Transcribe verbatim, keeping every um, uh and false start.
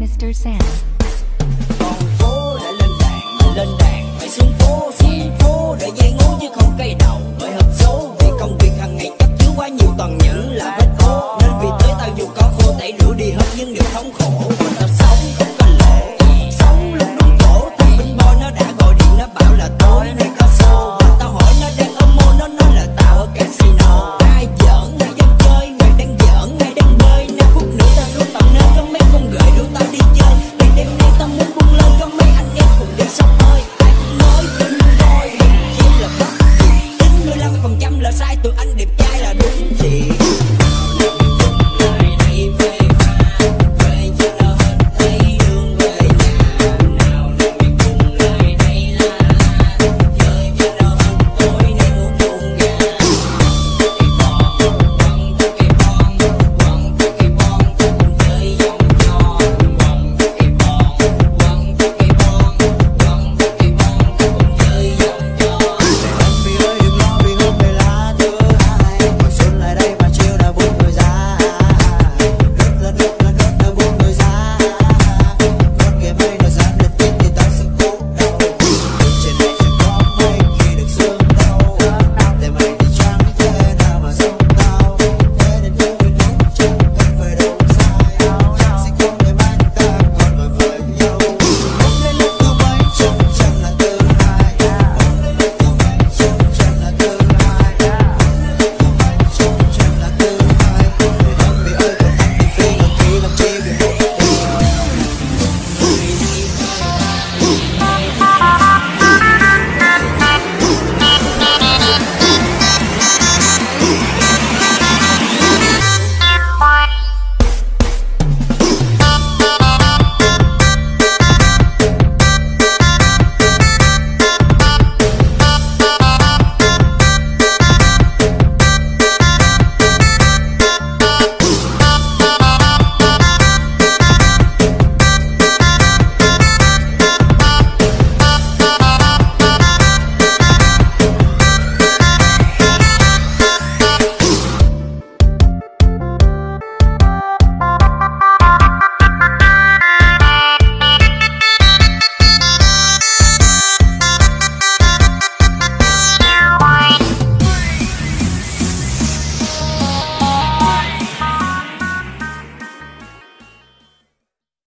mít-tơ Sam. Con phố đã lên đàn, lên đàn phải xuống phố, xuống phố để dây ngố chứ không cây đầu bởi hợp số. Vì công việc hàng ngày chắc chứa quá nhiều toàn những là vết ố, nên vì tới tao dù có khô tẩy rửa đi hết những điều thống khổ. Mà tao sống không có lỗ, sống lúc đúng cổ. Thằng binh boy nó đã gọi điện nó bảo là tối nay có show. Và tao hỏi nó đang ôm mô, nó nói là tao ở casino. Ai giỡn, ai đang chơi, người đang giỡn, ai đang bơi. Năm phút nữa tao xuống tận nơi có mấy con gửi rủ tao đi chơi. Ngày đêm nay tao muốn buông lên có mấy anh em cùng đi sông ơi. Ai cũng nói binh boy hình như là bất kỳ, chín mươi lăm phần trăm là sai, tụi anh đẹp trai là đúng.